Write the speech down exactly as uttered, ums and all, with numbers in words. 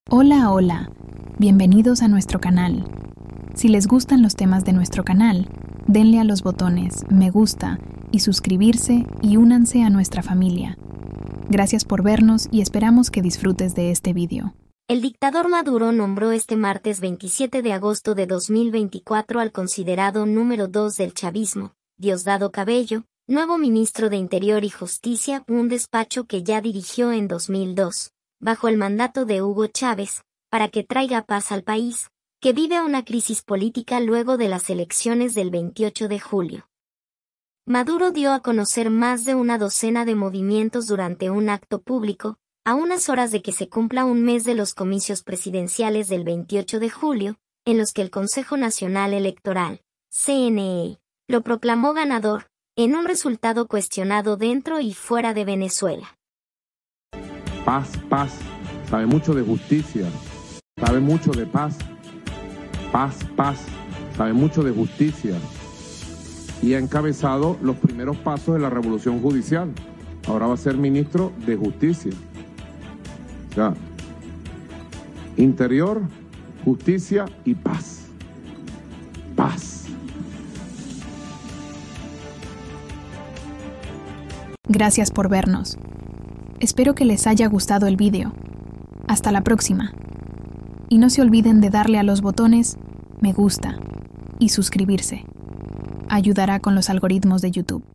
Hola, hola, bienvenidos a nuestro canal. Si les gustan los temas de nuestro canal, denle a los botones me gusta y suscribirse y únanse a nuestra familia. Gracias por vernos y esperamos que disfrutes de este vídeo. El dictador Maduro nombró este martes veintisiete de agosto de dos mil veinticuatro al considerado número dos del chavismo, Diosdado Cabello, nuevo ministro de Interior y Justicia, un despacho que ya dirigió en dos mil dos. Bajo el mandato de Hugo Chávez, para que traiga paz al país, que vive una crisis política luego de las elecciones del veintiocho de julio. Maduro dio a conocer más de una docena de movimientos durante un acto público, a unas horas de que se cumpla un mes de los comicios presidenciales del veintiocho de julio, en los que el Consejo Nacional Electoral, C N E, lo proclamó ganador, en un resultado cuestionado dentro y fuera de Venezuela. Paz, paz, sabe mucho de justicia, sabe mucho de paz. Paz, paz, sabe mucho de justicia. Y ha encabezado los primeros pasos de la revolución judicial. Ahora va a ser ministro de Justicia. O sea, Interior, Justicia y Paz. Paz. Gracias por vernos. Espero que les haya gustado el vídeo. Hasta la próxima. Y no se olviden de darle a los botones me gusta y suscribirse. Ayudará con los algoritmos de YouTube.